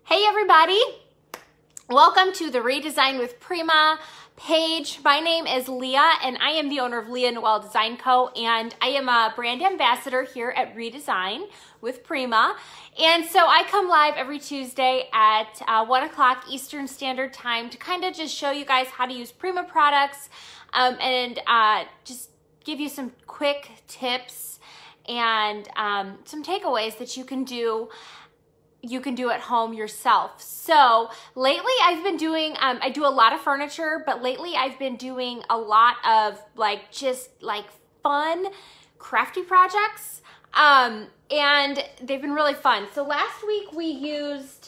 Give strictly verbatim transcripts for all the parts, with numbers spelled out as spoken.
Hey everybody, welcome to the Redesign with Prima page. My name is Leah and I am the owner of Leah Noell Design Co, and I am a brand ambassador here at Redesign with Prima. And so I come live every Tuesday at uh, one o'clock Eastern Standard Time to kind of just show you guys how to use Prima products um, and uh, just give you some quick tips and um, some takeaways that you can do you can do at home yourself. So lately I've been doing, um, I do a lot of furniture, but lately I've been doing a lot of like, just like fun, crafty projects. Um, and they've been really fun. So last week we used,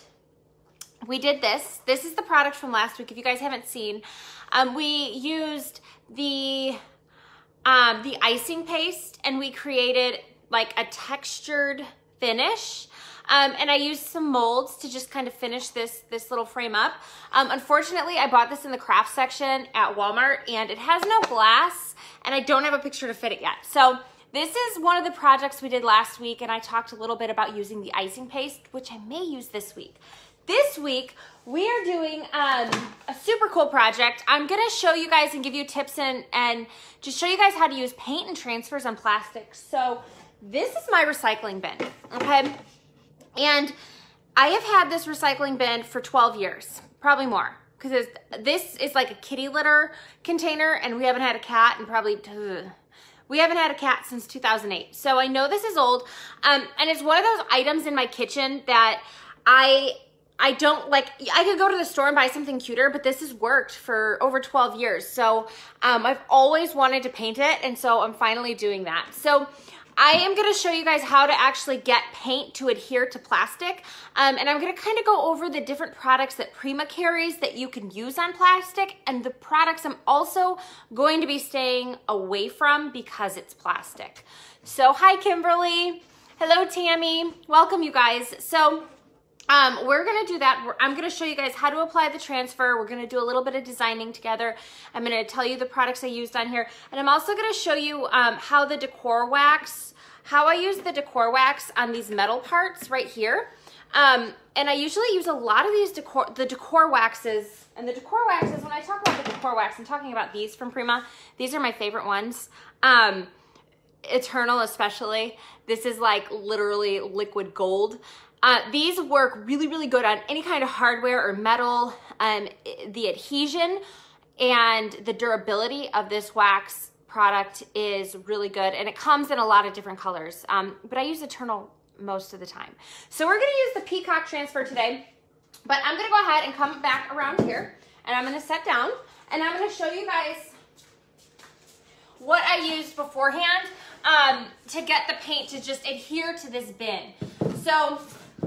we did this. This is the product from last week. If you guys haven't seen, um, we used the, um, the icing paste and we created like a textured finish. Um, and I used some molds to just kind of finish this, this little frame up. Um, unfortunately, I bought this in the craft section at Walmart and it has no glass and I don't have a picture to fit it yet. So this is one of the projects we did last week, and I talked a little bit about using the icing paste, which I may use this week. This week, we are doing um, a super cool project. I'm gonna show you guys and give you tips and, and just show you guys how to use paint and transfers on plastic. So this is my recycling bin, okay? And I have had this recycling bin for twelve years, probably more, because this is like a kitty litter container and we haven't had a cat in probably, ugh, we haven't had a cat since two thousand eight. So I know this is old, um, and it's one of those items in my kitchen that I, I don't like. I could go to the store and buy something cuter, but this has worked for over twelve years. So um, I've always wanted to paint it, and so I'm finally doing that. So I am gonna show you guys how to actually get paint to adhere to plastic. Um, and I'm gonna kind of go over the different products that Prima carries that you can use on plastic, and the products I'm also going to be staying away from because it's plastic. So hi Kimberly, hello Tammy, welcome you guys. So um, we're gonna do that. We're, I'm gonna show you guys how to apply the transfer. We're gonna do a little bit of designing together. I'm gonna tell you the products I used on here. And I'm also gonna show you um, how the decor wax, how I use the decor wax on these metal parts right here. Um, and I usually use a lot of these decor, the decor waxes. And the decor waxes, when I talk about the decor wax, I'm talking about these from Prima. These are my favorite ones. Um, Eternal especially. This is like literally liquid gold. Uh, these work really, really good on any kind of hardware or metal. Um, the adhesion and the durability of this wax product is really good, and it comes in a lot of different colors. Um, but I use Eternal most of the time. So we're gonna use the Peacock transfer today, but I'm gonna go ahead and come back around here, and I'm gonna sit down, and I'm gonna show you guys what I used beforehand um, to get the paint to just adhere to this bin. So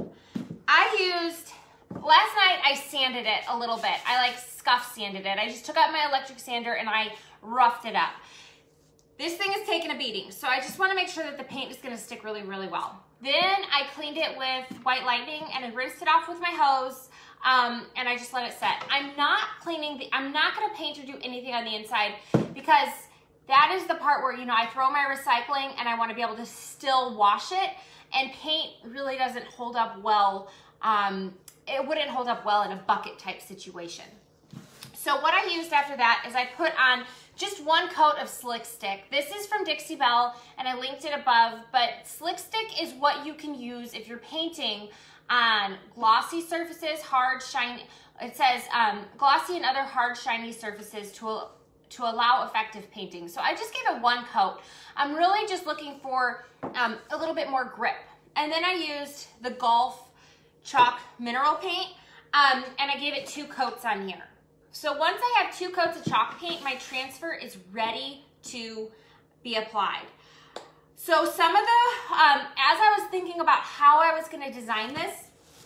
I used, last night I sanded it a little bit. I like scuff sanded it. I just took out my electric sander and I roughed it up. This thing is taking a beating, so I just wanna make sure that the paint is gonna stick really, really well. Then I cleaned it with White Lightning and I rinsed it off with my hose, um, and I just let it set. I'm not cleaning, the, I'm not gonna paint or do anything on the inside because that is the part where, you know, I throw my recycling and I wanna be able to still wash it. And paint really doesn't hold up well. Um, it wouldn't hold up well in a bucket type situation. So what I used after that is I put on just one coat of Slick Stick. This is from Dixie Belle and I linked it above, but Slick Stick is what you can use if you're painting on glossy surfaces, hard, shiny. It says um, glossy and other hard, shiny surfaces to to allow effective painting. So I just gave it one coat. I'm really just looking for um, a little bit more grip. And then I used the Golf Chalk Mineral Paint, um, and I gave it two coats on here. So once I have two coats of chalk paint, my transfer is ready to be applied. So some of the, um, as I was thinking about how I was gonna design this,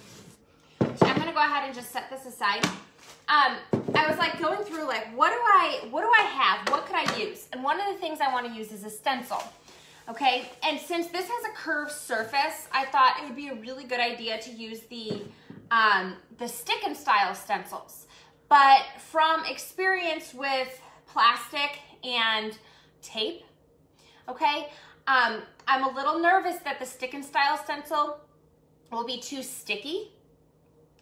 I'm gonna go ahead and just set this aside. Um, I was like going through like, what do I, what do I have? What could I use? And one of the things I want to use is a stencil. Okay. And since this has a curved surface, I thought it would be a really good idea to use the, um, the stick and style stencils. But from experience with plastic and tape, okay, um, I'm a little nervous that the stick and style stencil will be too sticky.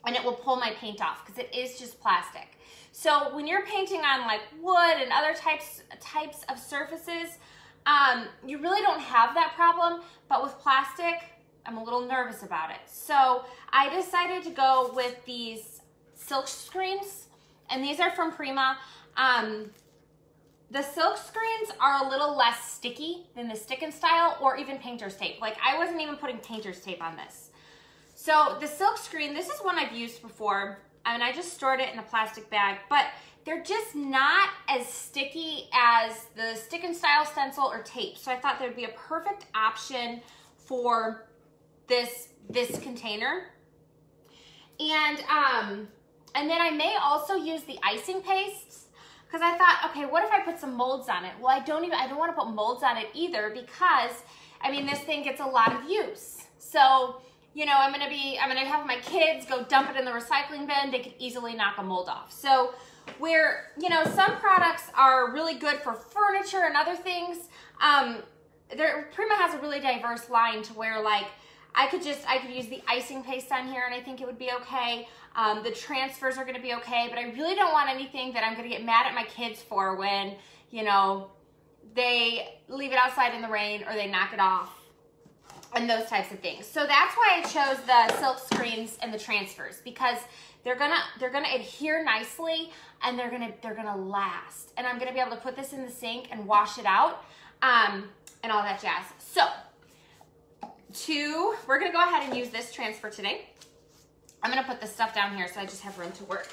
and it will pull my paint off because it is just plastic. So when you're painting on like wood and other types, types of surfaces, um, you really don't have that problem, but with plastic, I'm a little nervous about it. So I decided to go with these silk screens, and these are from Prima. Um, the silk screens are a little less sticky than the stick and style or even painter's tape. Like I wasn't even putting painter's tape on this. So the silk screen, this is one I've used before. I mean, I just stored it in a plastic bag, but they're just not as sticky as the stick and style stencil or tape. So I thought there'd be a perfect option for this, this container. And, um, and then I may also use the icing pastes because I thought, okay, what if I put some molds on it? Well, I don't even, I don't want to put molds on it either because, I mean, this thing gets a lot of use. So, you know, I'm gonna be, I'm gonna have my kids go dump it in the recycling bin. They could easily knock a mold off. So where, you know, some products are really good for furniture and other things, um, there, Prima has a really diverse line to where like, I could just, I could use the icing paste on here and I think it would be okay. Um, the transfers are gonna be okay, but I really don't want anything that I'm gonna get mad at my kids for when, you know, they leave it outside in the rain or they knock it off and those types of things. So that's why I chose the silk screens and the transfers because they're gonna, they're gonna adhere nicely and they're gonna, they're gonna last. And I'm gonna be able to put this in the sink and wash it out um, and all that jazz. So, Two, we're gonna go ahead and use this transfer today. I'm gonna put this stuff down here so I just have room to work.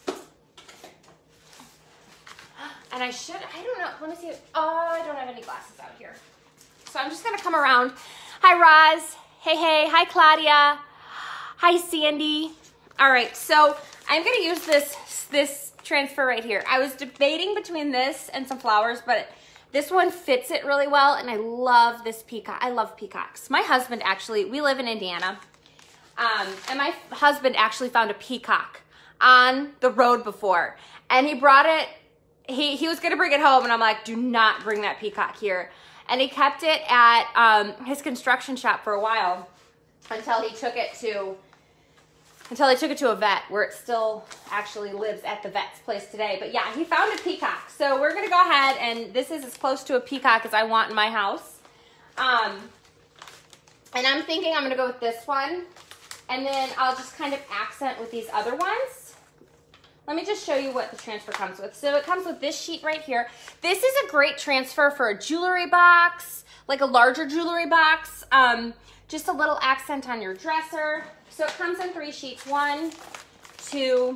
And I should, I don't know, let me see. Oh, I don't have any glasses out here. So I'm just gonna come around. Hi, Roz. Hey, hey. Hi, Claudia. Hi, Sandy. All right, so I'm gonna use this, this transfer right here. I was debating between this and some flowers, but this one fits it really well, and I love this peacock. I love peacocks. My husband actually, we live in Indiana, um, and my husband actually found a peacock on the road before, and he brought it, he, he was gonna bring it home, and I'm like, do not bring that peacock here. And he kept it at um, his construction shop for a while until he took it to, until he took it to a vet where it still actually lives at the vet's place today. But yeah, he found a peacock. So we're gonna go ahead, and this is as close to a peacock as I want in my house. Um, and I'm thinking I'm gonna go with this one, and then I'll just kind of accent with these other ones. Let me just show you what the transfer comes with. So it comes with this sheet right here. This is a great transfer for a jewelry box, like a larger jewelry box, um, just a little accent on your dresser. So it comes in three sheets, one, two,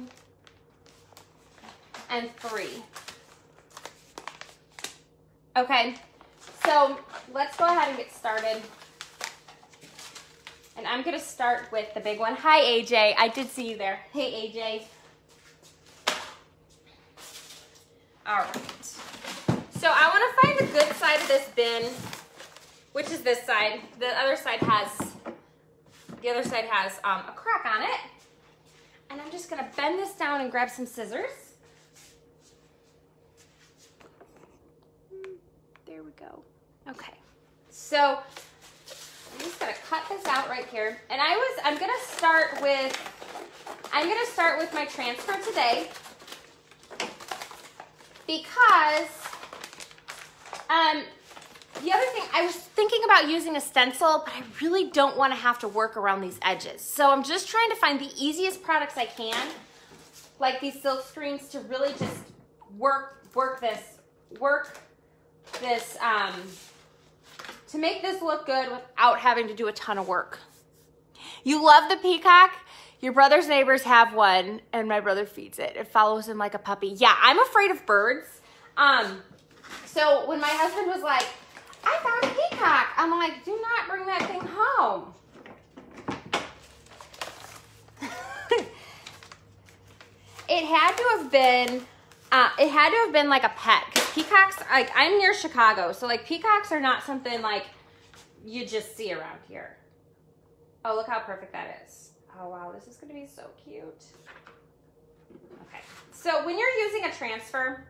and three. Okay, so let's go ahead and get started. And I'm gonna start with the big one. Hi, A J, I did see you there. Hey, A J. All right, so I wanna find the good side of this bin, which is this side. The other side has The other side has um, a crack on it. And I'm just gonna bend this down and grab some scissors. There we go. Okay. So I'm just gonna cut this out right here. And I was, I'm gonna start with, I'm gonna start with my transfer today because um, the other thing, I was thinking about using a stencil, but I really don't want to have to work around these edges. So I'm just trying to find the easiest products I can, like these silk screens, to really just work, work this, work this, um, to make this look good without having to do a ton of work. You love the peacock? Your brother's neighbors have one, and my brother feeds it. It follows him like a puppy. Yeah, I'm afraid of birds. Um, so when my husband was like, I found a peacock, I'm like, do not bring that thing home. It had to have been, uh, it had to have been like a pet, because peacocks, like, I'm near Chicago, so like peacocks are not something like you just see around here. Oh, look how perfect that is. Oh wow, this is gonna be so cute. Okay, so when you're using a transfer,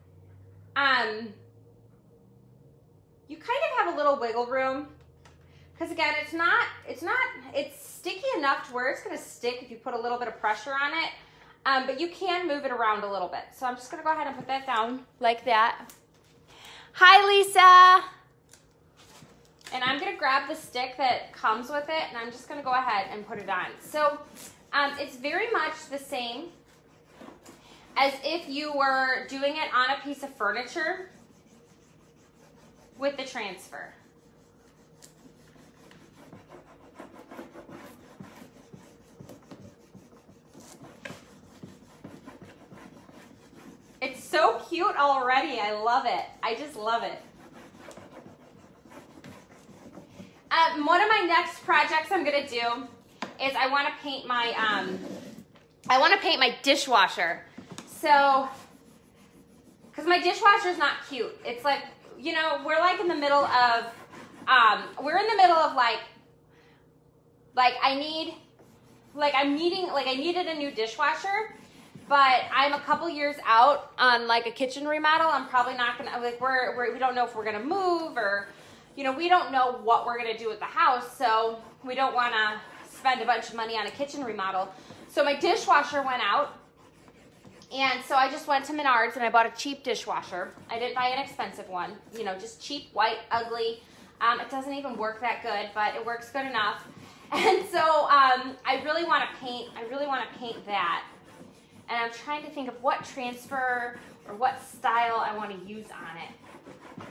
um, you kind of have a little wiggle room, Because again, it's not, it's not, it's sticky enough to where it's going to stick if you put a little bit of pressure on it. Um, but you can move it around a little bit. So I'm just going to go ahead and put that down like that. Hi, Lisa. And I'm going to grab the stick that comes with it, and I'm just going to go ahead and put it on. So um, it's very much the same as if you were doing it on a piece of furniture with the transfer. It's so cute already. I love it. I just love it. Um, one of my next projects I'm gonna do is I want to paint my um, I want to paint my dishwasher. So, because my dishwasher is not cute. It's like, you know, we're like in the middle of um, we're in the middle of like like I need like I'm needing like I needed a new dishwasher. But I'm a couple years out on like a kitchen remodel. I'm probably not gonna, like we're, we're, we don't know if we're gonna move or, you know, we don't know what we're gonna do with the house. So we don't wanna spend a bunch of money on a kitchen remodel. So my dishwasher went out. And so I just went to Menards and I bought a cheap dishwasher. I didn't buy an expensive one, you know, just cheap, white, ugly. Um, it doesn't even work that good, but it works good enough. And so um, I really wanna paint, I really wanna paint that. And I'm trying to think of what transfer or what style I want to use on it.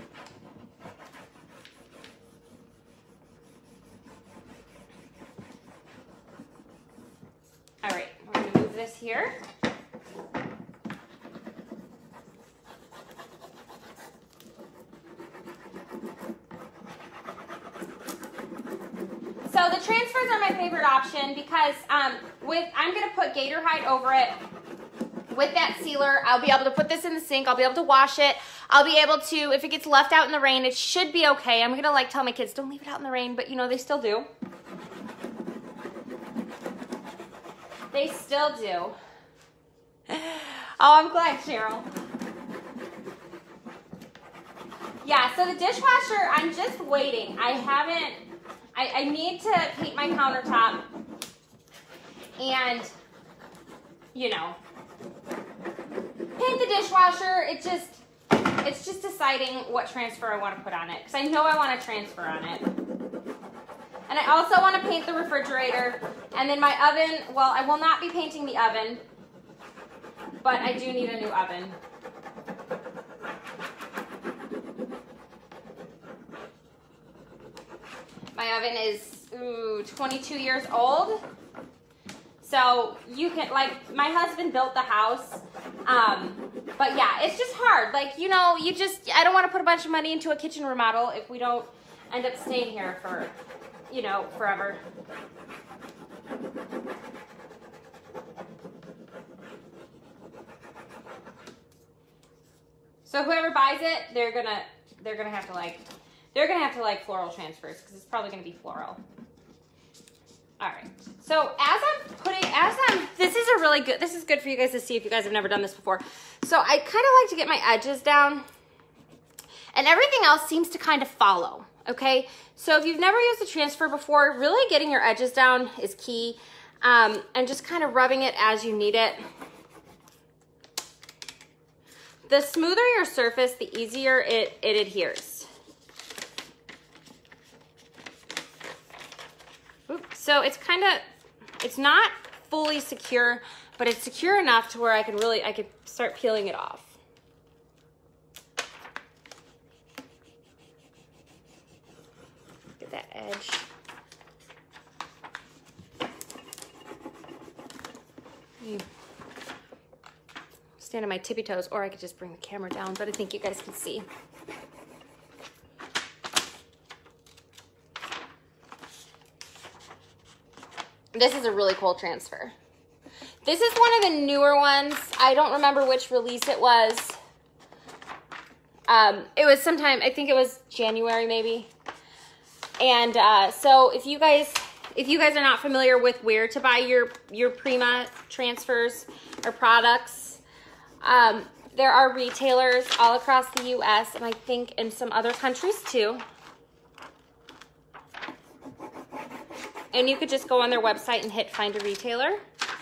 All right, we're going to move this here. So the transfers are my favorite option because um, with I'm going to put gator hide over it. With that sealer, I'll be able to put this in the sink. I'll be able to wash it. I'll be able to, if it gets left out in the rain, it should be okay. I'm going to like tell my kids, don't leave it out in the rain, but you know, they still do. They still do. Oh, I'm glad, Cheryl. Yeah, so the dishwasher, I'm just waiting. I haven't, I, I need to paint my countertop and, you know, paint the dishwasher. It just, it's just deciding what transfer I want to put on it because I know I want to transfer on it. And I also want to paint the refrigerator. And then my oven, well, I will not be painting the oven, but I do need a new oven. My oven is ooh, twenty-two years old. So you can, like, my husband built the house. Um, but yeah, it's just hard. Like, you know, you just, I don't want to put a bunch of money into a kitchen remodel if we don't end up staying here for, you know, forever. So whoever buys it, they're gonna, they're gonna have to like, they're gonna have to like floral transfers because it's probably gonna be floral. All right. So as I'm putting, as I'm, this is a really good, this is good for you guys to see if you guys have never done this before. So I kind of like to get my edges down and everything else seems to kind of follow. Okay. So if you've never used a transfer before, really getting your edges down is key. Um, and just kind of rubbing it as you need it. The smoother your surface, the easier it, it adheres. Oops. So it's kind of, it's not fully secure, but it's secure enough to where I can really, I could start peeling it off. Get that edge. Hmm. Stand on my tippy toes, or I could just bring the camera down, but I think you guys can see. This is a really cool transfer. This is one of the newer ones. I don't remember which release it was. Um, it was sometime, I think it was January maybe. And uh, so if you guys, if you guys are not familiar with where to buy your, your Prima transfers or products, um, there are retailers all across the U S and I think in some other countries too. And you could just go on their website and hit find a retailer.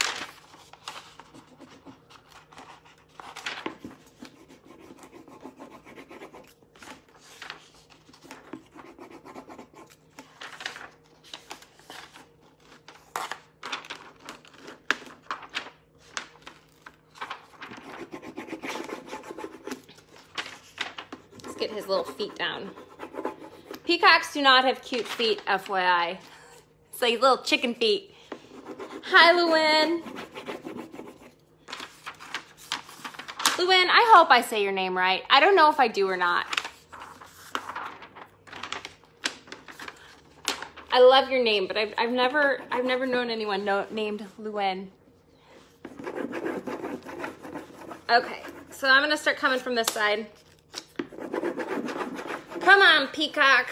Let's get his little feet down. Peacocks do not have cute feet, F Y I. It's like little chicken feet. Hi, Luann. Luann, I hope I say your name right. I don't know if I do or not. I love your name, but I've, I've never I've never known anyone know, named Luann. Okay, so I'm gonna start coming from this side. Come on, Peacock.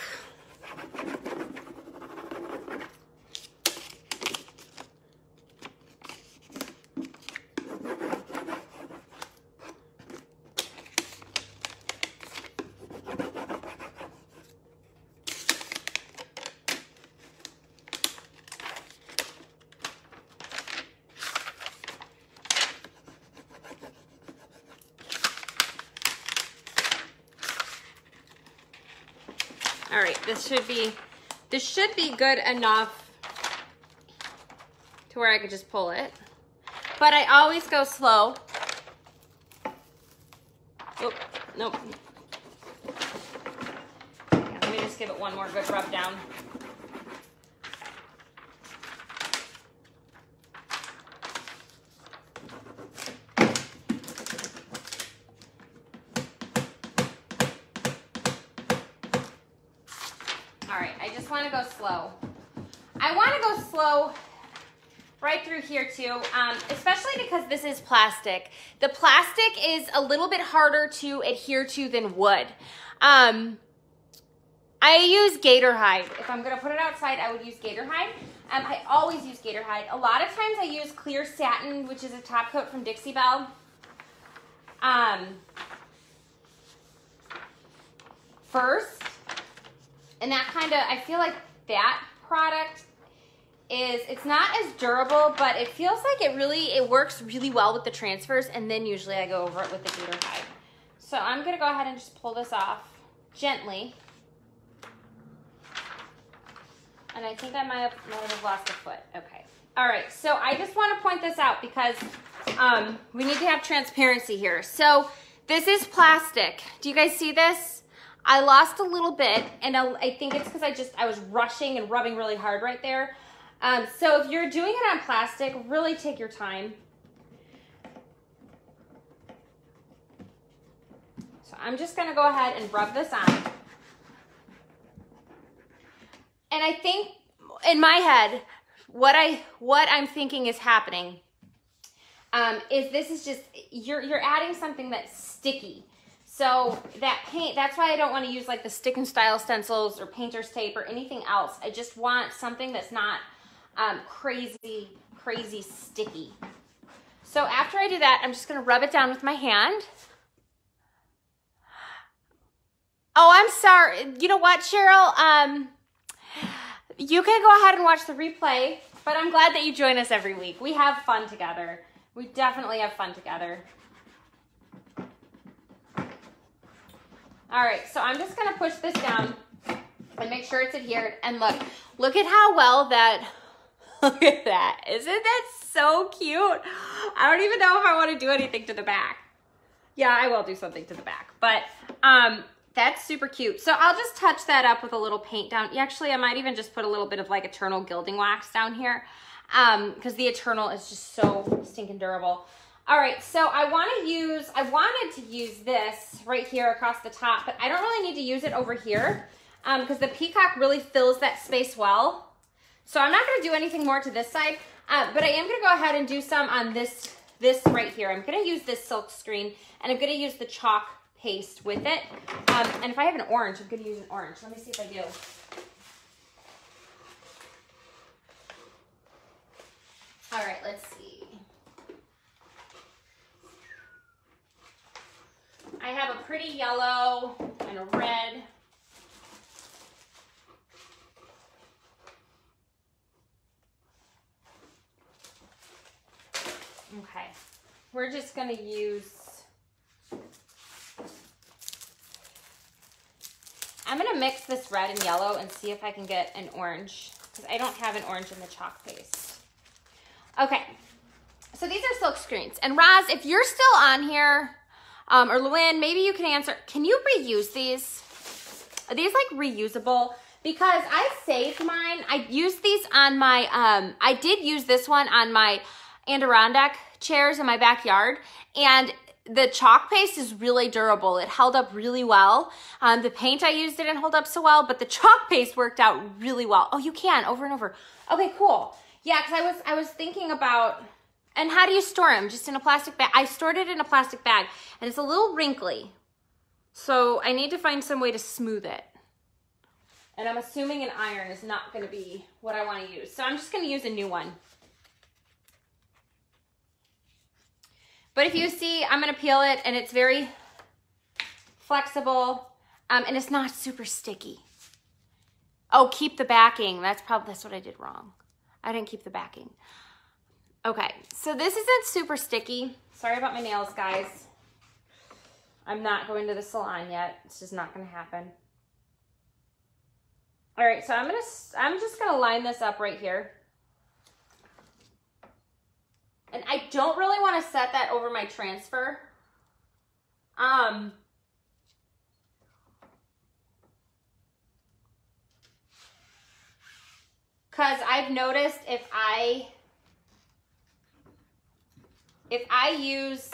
All right, this should be, this should be good enough to where I could just pull it. But I always go slow. Oh, nope. Yeah, let me just give it one more good rub down. Want to go slow. I want to go slow right through here too, um, especially because this is plastic. The plastic is a little bit harder to adhere to than wood. Um, I use gator hide. If I'm going to put it outside, I would use gator hide. Um, I always use gator hide. A lot of times I use clear satin, which is a top coat from Dixie Belle. Um, first. And that kind of, I feel like that product is, it's not as durable, but it feels like it really, it works really well with the transfers, and then usually I go over it with the gator hide. So I'm gonna go ahead and just pull this off gently. And I think I might have, might have lost a foot. Okay. All right, so I just wanna point this out because um, we need to have transparency here. So this is plastic. Do you guys see this? I lost a little bit, and I, I think it's because I just, I was rushing and rubbing really hard right there. Um, so if you're doing it on plastic, really take your time. So I'm just gonna go ahead and rub this on. And I think, in my head, what, I, what I'm thinking is happening um, is this is just, you're, you're adding something that's sticky. So that paint, that's why I don't want to use like the stick and style stencils or painter's tape or anything else. I just want something that's not um, crazy, crazy sticky. So after I do that, I'm just going to rub it down with my hand. Oh, I'm sorry. You know what, Cheryl? Um, you can go ahead and watch the replay, but I'm glad that you join us every week. We have fun together. We definitely have fun together. All right, so I'm just gonna push this down and make sure it's adhered. And look, look at how well that, look at that. Isn't that so cute? I don't even know if I wanna do anything to the back. Yeah, I will do something to the back, but um, that's super cute. So I'll just touch that up with a little paint down. Actually, I might even just put a little bit of like Eternal Gilding Wax down here um, because the Eternal is just so stinking durable. All right, so I want to use, I wanted to use this right here across the top, but I don't really need to use it over here because um, the Peacock really fills that space well. So I'm not going to do anything more to this side, uh, but I am going to go ahead and do some on this, this right here. I'm going to use this silk screen, and I'm going to use the chalk paste with it. Um, and if I have an orange, I'm going to use an orange. Let me see if I do. All right, let's see. I have a pretty yellow and a red. Okay, we're just gonna use, I'm gonna mix this red and yellow and see if I can get an orange, because I don't have an orange in the chalk paste. Okay, so these are silk screens. And Roz, if you're still on here, um, or Luann, maybe you can answer, can you reuse these? Are these like reusable? Because I saved mine. I used these on my, um, I did use this one on my Adirondack chairs in my backyard, and the chalk paste is really durable. It held up really well. Um, the paint I used didn't hold up so well, but the chalk paste worked out really well. Oh, you can, over and over. Okay, cool. Yeah, because I was, I was thinking about, and how do you store them? Just in a plastic bag? I stored it in a plastic bag, and it's a little wrinkly. So I need to find some way to smooth it. And I'm assuming an iron is not going to be what I want to use. So I'm just going to use a new one. But if you see, I'm going to peel it, and it's very flexible, um, and it's not super sticky. Oh, keep the backing. That's probably, that's what I did wrong. I didn't keep the backing. Okay, so this isn't super sticky. Sorry about my nails, guys. I'm not going to the salon yet. It's just not going to happen. All right, so I'm gonna, I'm just gonna line this up right here. And I don't really want to set that over my transfer. Um, cause I've noticed if I, if I use,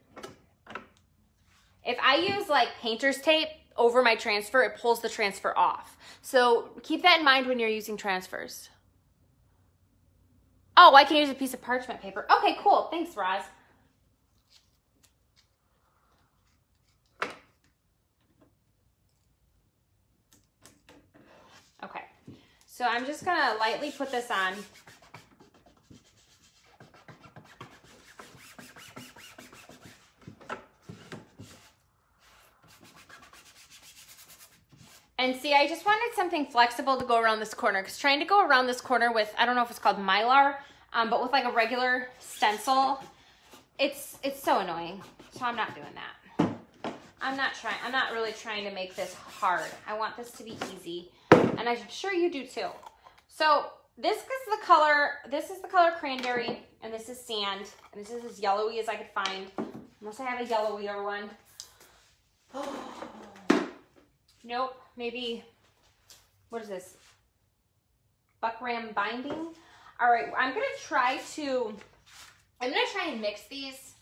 if I use like painter's tape over my transfer, it pulls the transfer off. So keep that in mind when you're using transfers. Oh, I can use a piece of parchment paper. Okay, cool. Thanks, Roz. Okay, so I'm just gonna lightly put this on. And see, I just wanted something flexible to go around this corner, because trying to go around this corner with, I don't know if it's called Mylar, um, but with like a regular stencil, it's it's so annoying. So I'm not doing that. I'm not trying, I'm not really trying to make this hard. I want this to be easy, and I'm sure you do too. So this is the color, this is the color cranberry, and this is sand, and this is as yellowy as I could find, unless I have a yellowier one. Nope. Maybe, what is this? Buckram binding. All right, I'm gonna try to, I'm gonna try and mix these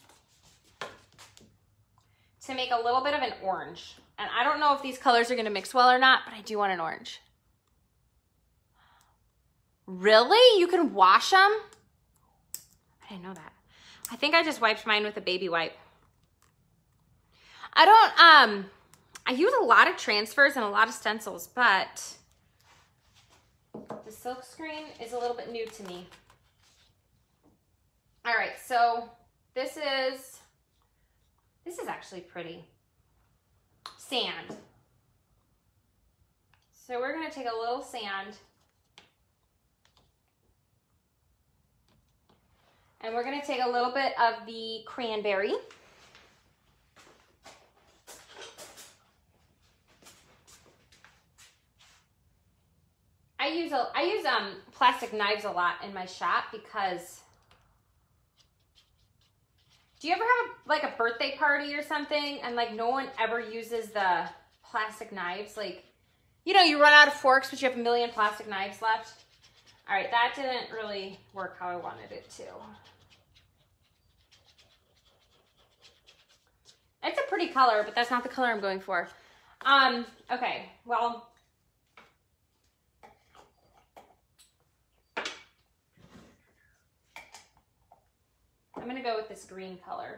to make a little bit of an orange. And I don't know if these colors are gonna mix well or not, but I do want an orange. Really? You can wash them? I didn't know that. I think I just wiped mine with a baby wipe. I don't, um, I use a lot of transfers and a lot of stencils, but the silk screen is a little bit new to me. All right, so this is, this is actually pretty. Sand. So we're gonna take a little sand, and we're gonna take a little bit of the cranberry. I use a, I use um plastic knives a lot in my shop, because do you ever have a, like a birthday party or something, and like no one ever uses the plastic knives? Like, you know, you run out of forks, but you have a million plastic knives left. All right, that didn't really work how I wanted it to. It's a pretty color, but that's not the color I'm going for. Um, okay, well, I'm gonna go with this green color.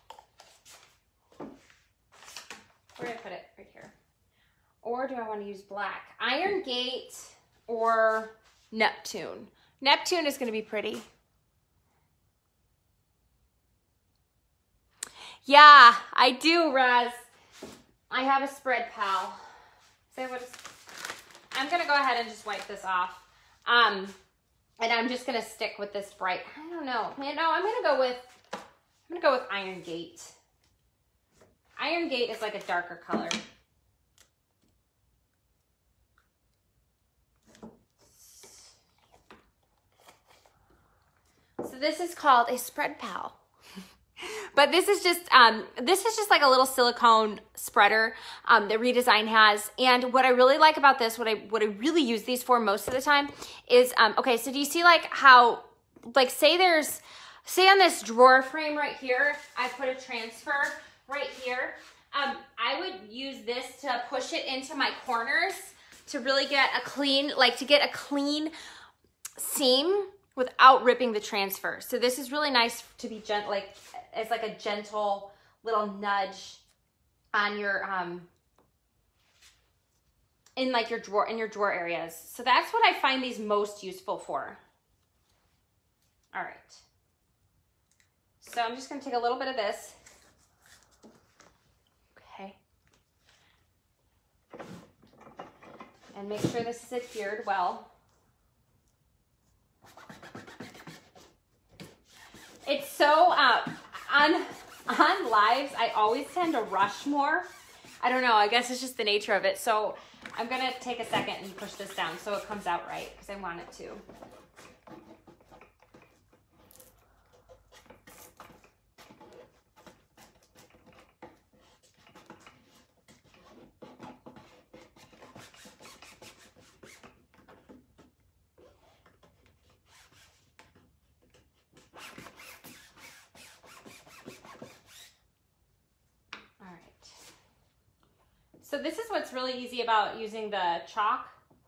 Where did I put it? Right here. Or do I want to use black? Iron Gate or Neptune? Neptune is gonna be pretty. Yeah, I do, Roz. I have a spread pal. Say what is, I'm gonna go ahead and just wipe this off. Um, And I'm just gonna stick with this bright, I don't know, man, no, I'm gonna go with, I'm gonna go with Iron Gate. Iron Gate is like a darker color. So this is called a spread pal. But this is just, um, this is just like a little silicone spreader um, that Redesign has. And what I really like about this, what I, what I really use these for most of the time is, um, okay, so do you see like how, like say there's, say on this drawer frame right here, I put a transfer right here. Um, I would use this to push it into my corners to really get a clean, like to get a clean seam without ripping the transfer. So this is really nice to be gentle, like it's like a gentle little nudge on your, um, in like your drawer, in your drawer areas. So that's what I find these most useful for. All right. So I'm just gonna take a little bit of this. Okay. And make sure this is adhered well. It's so, uh, on, on lives, I always tend to rush more. I don't know, I guess it's just the nature of it. So I'm gonna take a second and push this down so it comes out right, because I want it to. So this is what's really easy about using the chalk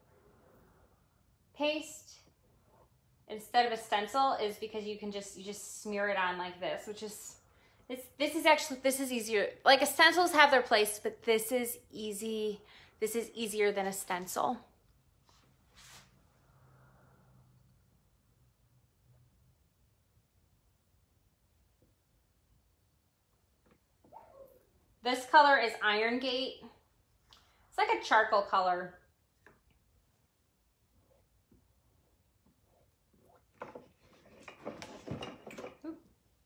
paste instead of a stencil is because you can just, you just smear it on like this, which is, this, this is actually, this is easier. Like a stencils have their place, but this is easy. This is easier than a stencil. This color is Iron Gate. It's like a charcoal color. Ooh.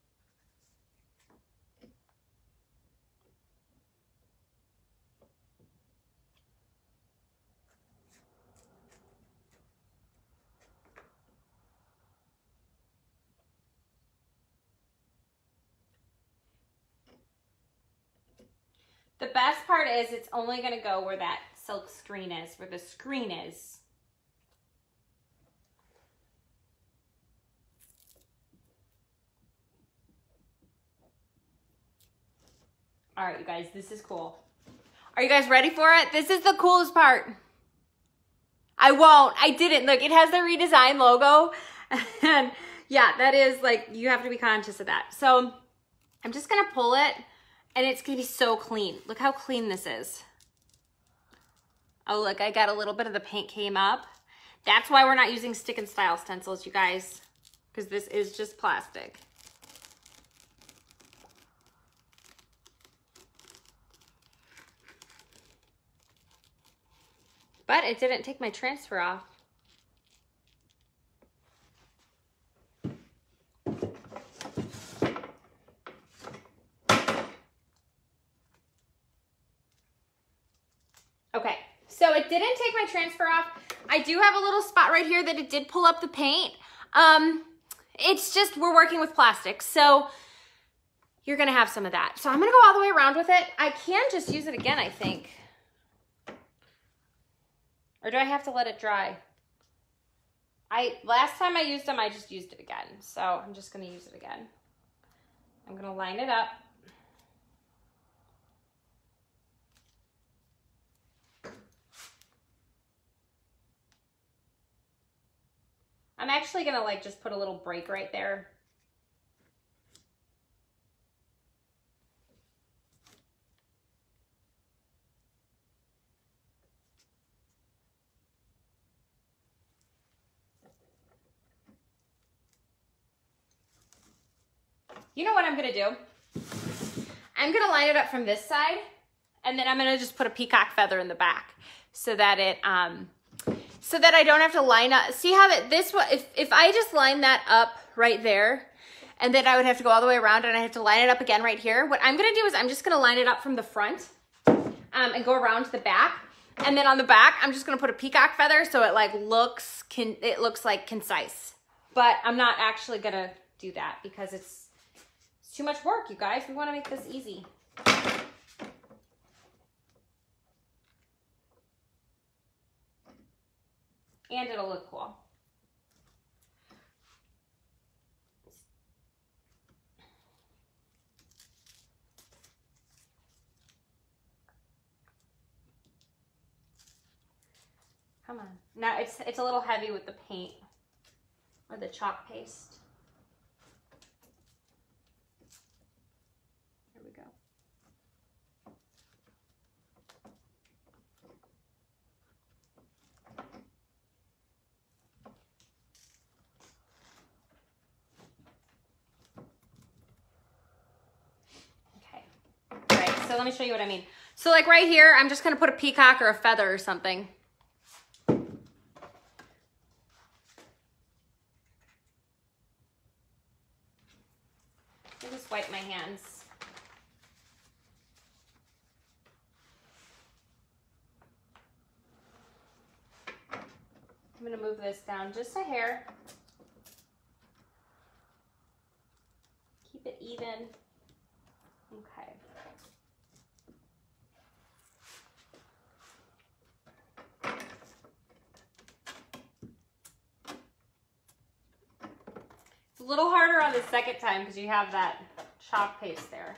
The best part is it's only going to go where that silk screen is, where the screen is. All right, you guys, this is cool. Are you guys ready for it? This is the coolest part. I won't. I didn't. Look, it has the Redesign logo. And yeah, that is like, you have to be conscious of that. So I'm just going to pull it. And it's gonna be so clean. Look how clean this is. Oh, look, I got a little bit of the paint came up. That's why we're not using stick and style stencils, you guys, because this is just plastic. But it didn't take my transfer off. Okay, so it didn't take my transfer off. I do have a little spot right here that it did pull up the paint. Um, it's just, we're working with plastic, so you're gonna have some of that. So I'm gonna go all the way around with it. I can just use it again, I think. Or do I have to let it dry? I, last time I used them, I just used it again. So I'm just gonna use it again. I'm gonna line it up. I'm actually gonna like just put a little break right there. You know what I'm gonna do? I'm gonna line it up from this side, and then I'm gonna just put a peacock feather in the back so that it um, so that I don't have to line up. See how that this one, if, if I just line that up right there, and then I would have to go all the way around and I have to line it up again right here. What I'm gonna do is I'm just gonna line it up from the front um, and go around to the back. And then on the back, I'm just gonna put a peacock feather so it like looks, can, it looks like concise. But I'm not actually gonna do that because it's, it's too much work, you guys. We wanna make this easy. And it'll look cool. Come on. Now it's it's a little heavy with the paint or the chalk paste. Here we go. Okay. All right, so let me show you what I mean. So like right here, I'm just gonna put a peacock or a feather or something. Just wipe my hands. I'm going to move this down just a hair. Keep it even. Okay. It's a little harder on the second time because you have that chalk paste there.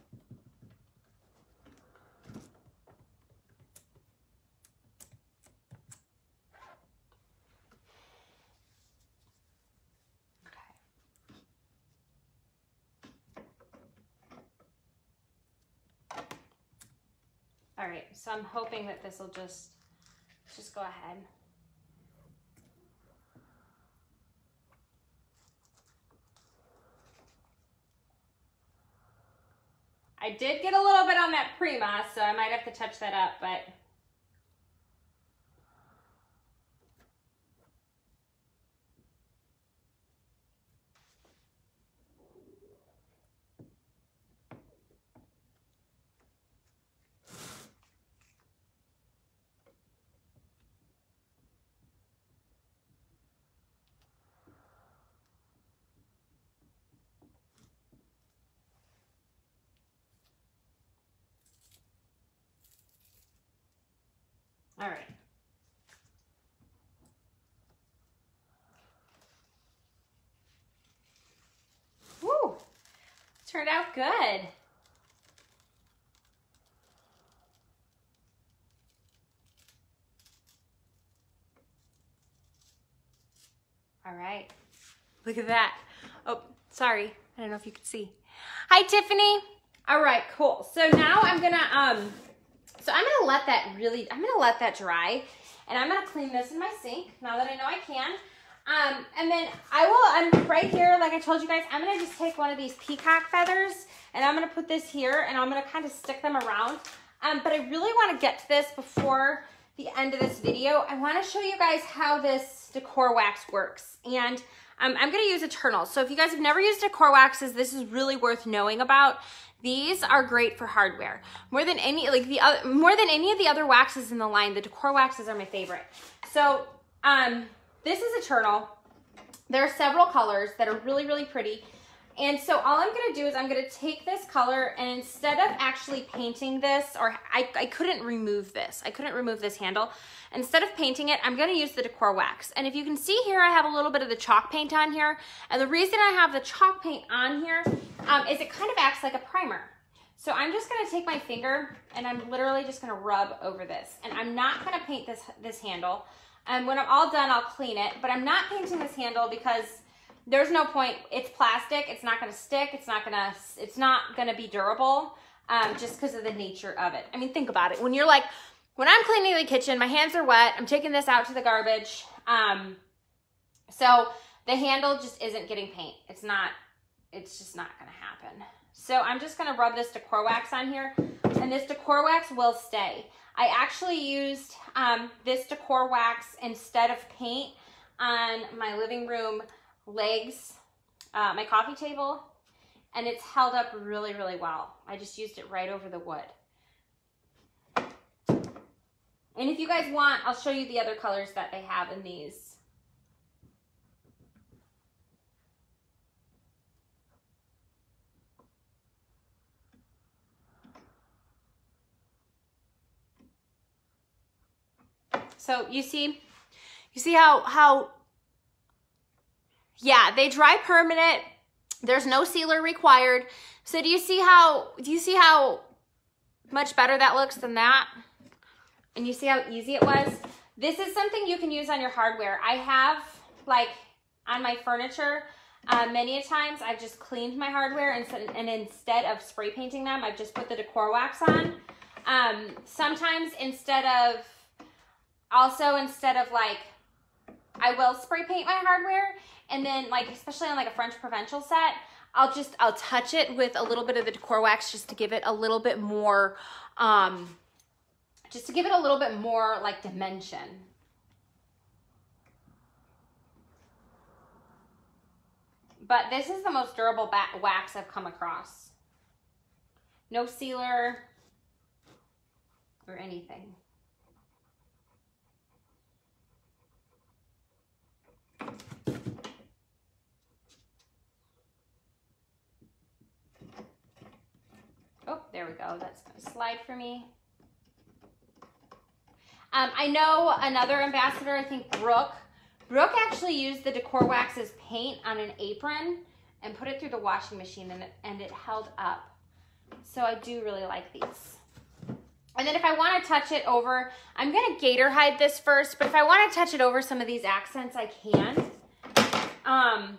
Okay. All right, so I'm hoping that this will just, just go ahead. I did get a little bit on that Prima, so I might have to touch that up, but all right. Woo, turned out good. All right, look at that. Oh, sorry, I don't know if you could see. Hi, Tiffany. All right, cool. So now I'm gonna, um, So I'm gonna let that really, I'm gonna let that dry, and I'm gonna clean this in my sink now that I know I can. Um, and then I will, I'm right here, like I told you guys, I'm gonna just take one of these peacock feathers and I'm gonna put this here and I'm gonna kind of stick them around. Um, but I really wanna get to this before the end of this video. I wanna show you guys how this decor wax works. And um, I'm gonna use Eternal. So if you guys have never used decor waxes, this is really worth knowing about. These are great for hardware. More than any, like the other, more than any of the other waxes in the line, the decor waxes are my favorite. So um, this is Eternal. There are several colors that are really, really pretty. And so all I'm gonna do is I'm gonna take this color, and instead of actually painting this, or I, I couldn't remove this, I couldn't remove this handle. Instead of painting it, I'm gonna use the decor wax. And if you can see here, I have a little bit of the chalk paint on here. And the reason I have the chalk paint on here um, is it kind of acts like a primer. So I'm just gonna take my finger and I'm literally just gonna rub over this. And I'm not gonna paint this, this handle. And when I'm all done, I'll clean it. But I'm not painting this handle because there's no point. It's plastic. It's not gonna stick. It's not gonna, it's not gonna be durable um, just because of the nature of it. I mean, think about it. When you're like, when I'm cleaning the kitchen, my hands are wet. I'm taking this out to the garbage. Um, so the handle just isn't getting paint. It's not, it's just not gonna happen. So I'm just gonna rub this decor wax on here, and this decor wax will stay. I actually used um, this decor wax instead of paint on my living room legs, uh, my coffee table, and it's held up really, really well. I just used it right over the wood. And if you guys want, I'll show you the other colors that they have in these. So you see, you see how, how, yeah, they dry permanent. There's no sealer required. So do you see how, do you see how much better that looks than that? And you see how easy it was? This is something you can use on your hardware. I have, like, on my furniture, uh, many a times I've just cleaned my hardware, and, and instead of spray painting them, I've just put the decor wax on. Um, sometimes instead of, also instead of like, I will spray paint my hardware, and then like, especially on like a French provincial set, I'll just, I'll touch it with a little bit of the decor wax just to give it a little bit more, um, just to give it a little bit more like dimension. But this is the most durable wax I've come across. No sealer or anything. Oh, there we go. That's going to slide for me. Um, I know another ambassador, I think Brooke. Brooke actually used the decor wax as paint on an apron and put it through the washing machine, and it, and it held up. So I do really like these. And then if I want to touch it over, I'm going to gator hide this first, but if I want to touch it over some of these accents, I can. Um,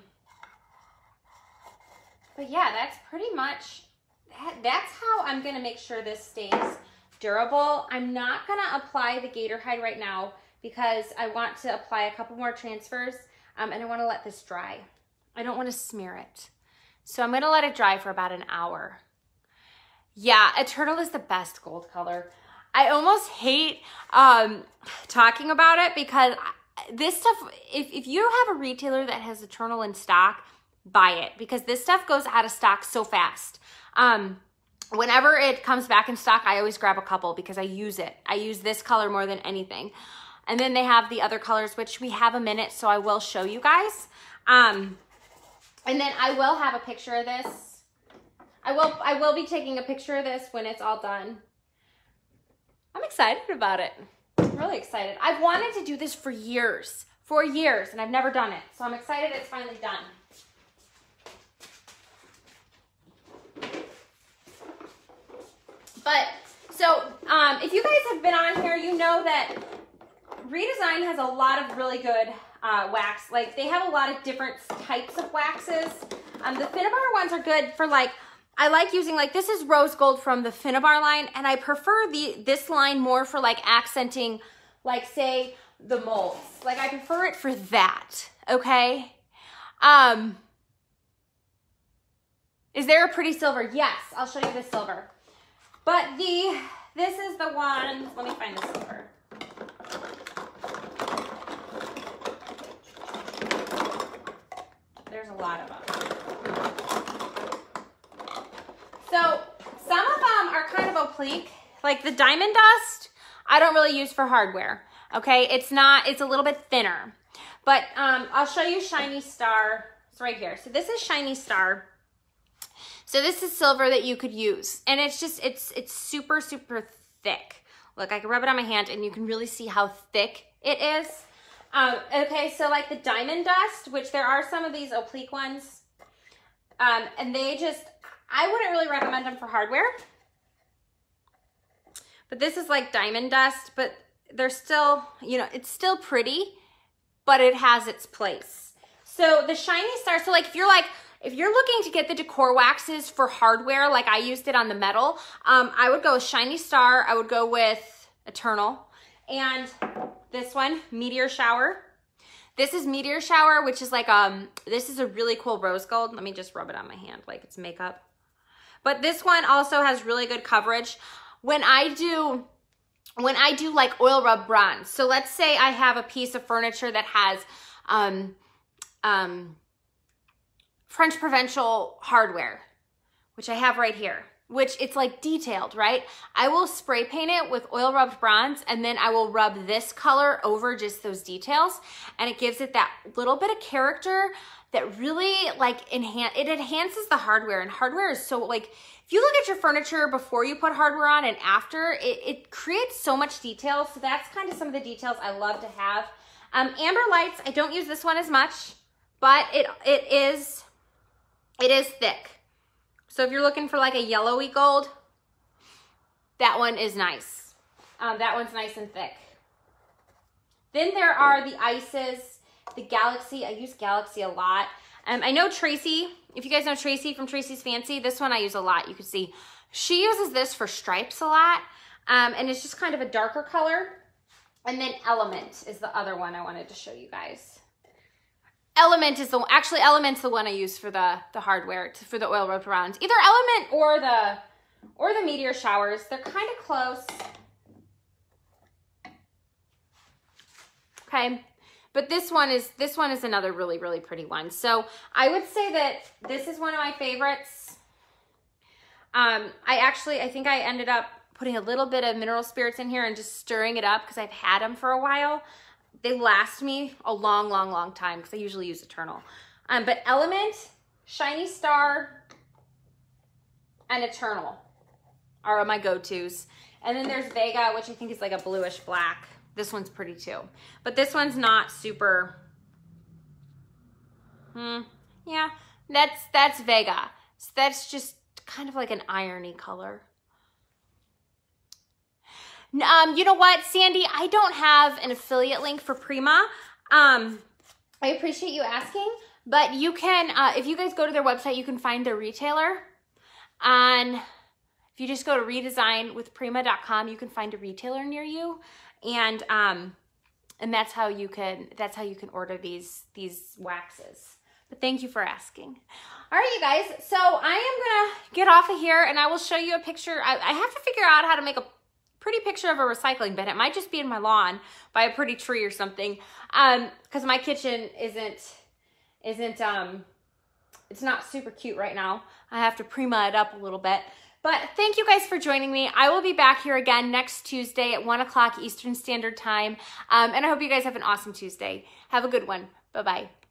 but yeah, that's pretty much, that, that's how I'm going to make sure this stays durable. I'm not going to apply the gator hide right now because I want to apply a couple more transfers, um, and I want to let this dry. I don't want to smear it. So I'm going to let it dry for about an hour. Yeah, a turtle is the best gold color. I almost hate um, talking about it because this stuff, if, if you have a retailer that has a turtle in stock, buy it, because this stuff goes out of stock so fast. Um, whenever it comes back in stock, I always grab a couple because I use it. I use this color more than anything. And then they have the other colors, which we have a minute, so I will show you guys. Um, and then I will have a picture of this. I will, I will be taking a picture of this when it's all done. I'm excited about it. I'm really excited. I've wanted to do this for years, for years, and I've never done it. So I'm excited it's finally done. But, so, um, if you guys have been on here, you know that Redesign has a lot of really good uh, wax. Like, they have a lot of different types of waxes. Um, the Finnabar ones are good for, like, I like using, like, this is rose gold from the Finnabar line, and I prefer the this line more for, like, accenting, like, say, the molds. Like, I prefer it for that, okay? Um, is there a pretty silver? Yes, I'll show you the silver. But the, this is the one, let me find the silver. There's a lot of them. So some of them are kind of oblique, like the diamond dust, I don't really use for hardware, okay? It's not, it's a little bit thinner. But um, I'll show you Shiny Star, it's right here. So this is Shiny Star. So this is silver that you could use, and it's just, it's it's super, super thick. Look, I can rub it on my hand, and you can really see how thick it is. Um, okay, so like the diamond dust, which there are some of these oblique ones, um, and they just, I wouldn't really recommend them for hardware. But this is like diamond dust, but they're still, you know, it's still pretty, but it has its place. So the Shiny Star, so like if you're like, if you're looking to get the decor waxes for hardware, like I used it on the metal, um, I would go with Shiny Star. I would go with Eternal. And this one, Meteor Shower. This is Meteor Shower, which is like, um, this is a really cool rose gold. Let me just rub it on my hand like it's makeup. But this one also has really good coverage. When I do, when I do like oil rub bronze, so let's say I have a piece of furniture that has um, um, French Provençal hardware, which I have right here, which it's like detailed, right? I will spray paint it with oil rubbed bronze, and then I will rub this color over just those details, and it gives it that little bit of character that really like enhance, it enhances the hardware, and hardware is so like, if you look at your furniture before you put hardware on and after, it, it creates so much detail. So that's kind of some of the details I love to have. Um, Amber Lights, I don't use this one as much, but it it is, it is thick. So if you're looking for like a yellowy gold, that one is nice. Um, that one's nice and thick. Then there are the ices, the Galaxy. I use Galaxy a lot. Um, I know Tracy, if you guys know Tracy from Tracy's Fancy, this one I use a lot. You can see she uses this for stripes a lot. Um, and it's just kind of a darker color. And then Element is the other one I wanted to show you guys. Element is the, actually Element's the one I use for the, the hardware, to, for the oil rub rounds. Either Element or the, or the Meteor Showers. They're kind of close. Okay. But this one is, this one is another really, really pretty one. So I would say that this is one of my favorites. Um, I actually, I think I ended up putting a little bit of mineral spirits in here and just stirring it up because I've had them for a while. They last me a long, long, long time because I usually use Eternal. Um, but Element, Shiny Star, and Eternal are my go-tos. And then there's Vega, which I think is like a bluish black. This one's pretty too. But this one's not super, hmm, yeah, that's, that's Vega. So that's just kind of like an irony color. Um, you know what, Sandy, I don't have an affiliate link for Prima. Um, I appreciate you asking, but you can, uh, if you guys go to their website, you can find their retailer. And if you just go to redesign with prima dot com, you can find a retailer near you. And, um, and that's how you can, that's how you can order these, these waxes. But thank you for asking. All right, you guys. So I am going to get off of here and I will show you a picture. I, I have to figure out how to make a pretty picture of a recycling bin. It might just be in my lawn by a pretty tree or something. Um, cause my kitchen isn't, isn't, um, it's not super cute right now. I have to Prima it up a little bit. But thank you guys for joining me. I will be back here again next Tuesday at one o'clock Eastern Standard Time. Um, and I hope you guys have an awesome Tuesday. Have a good one. Bye-bye.